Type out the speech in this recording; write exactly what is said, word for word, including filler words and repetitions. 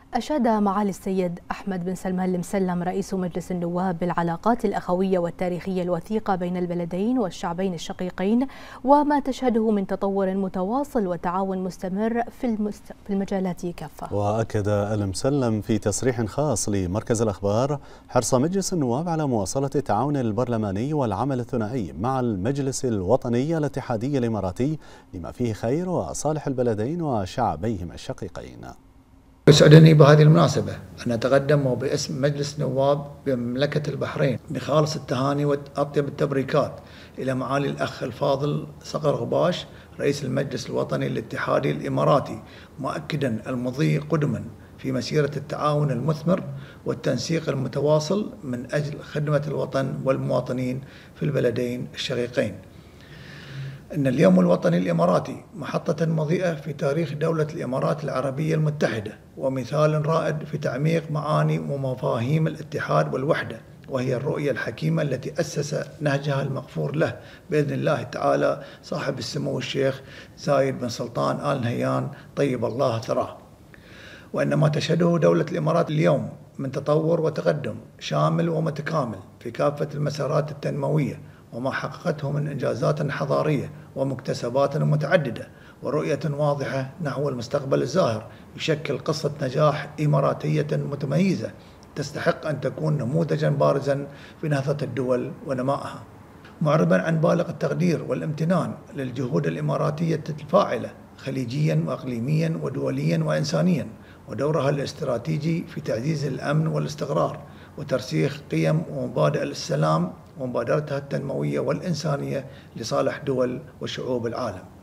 أشاد معالي السيد أحمد بن سلمان المسلم رئيس مجلس النواب بالعلاقات الأخوية والتاريخية الوثيقة بين البلدين والشعبين الشقيقين، وما تشهده من تطور متواصل وتعاون مستمر في, المست... في المجالات كافة. وأكد المسلم في تصريح خاص لمركز الأخبار حرص مجلس النواب على مواصلة التعاون البرلماني والعمل الثنائي مع المجلس الوطني الاتحادي الإماراتي لما فيه خير وصالح البلدين وشعبيهما الشقيقين. يسعدني بهذه المناسبة أن أتقدم باسم مجلس نواب بمملكة البحرين بخالص التهاني وأطيب التبريكات إلى معالي الأخ الفاضل صقر غباش رئيس المجلس الوطني الاتحادي الإماراتي، مؤكدا المضي قدما في مسيرة التعاون المثمر والتنسيق المتواصل من أجل خدمة الوطن والمواطنين في البلدين الشقيقين. إن اليوم الوطني الإماراتي محطة مضيئة في تاريخ دولة الإمارات العربية المتحدة، ومثال رائد في تعميق معاني ومفاهيم الاتحاد والوحدة، وهي الرؤية الحكيمة التي أسس نهجها المغفور له بإذن الله تعالى صاحب السمو الشيخ زايد بن سلطان آل نهيان طيب الله ثراه. وإن ما تشهده دولة الإمارات اليوم من تطور وتقدم شامل ومتكامل في كافة المسارات التنموية، وما حققته من إنجازات حضارية ومكتسبات متعددة ورؤية واضحة نحو المستقبل الزاهر، يشكل قصة نجاح إماراتية متميزة تستحق أن تكون نموذجا بارزا في نهضة الدول ونمائها. معربا عن بالغ التقدير والامتنان للجهود الإماراتية الفاعلة خليجيا وإقليميا ودوليا وإنسانيا، ودورها الاستراتيجي في تعزيز الأمن والاستقرار وترسيخ قيم ومبادئ السلام ومبادرتها التنموية والإنسانية لصالح دول وشعوب العالم.